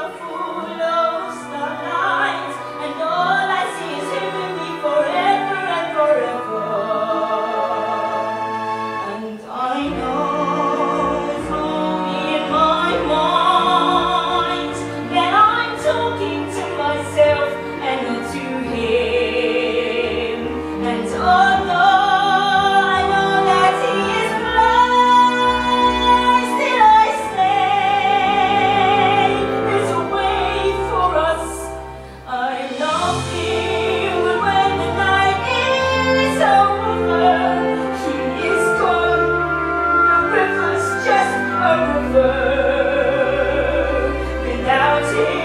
full of starlight, and all I see is him and me forever and forever. And I know from in my mind that I'm talking to myself and not to him. And although I know that he is blind, still I say there's a way for us. I love him, but when the night is over, he is gone. The river's just a river without him.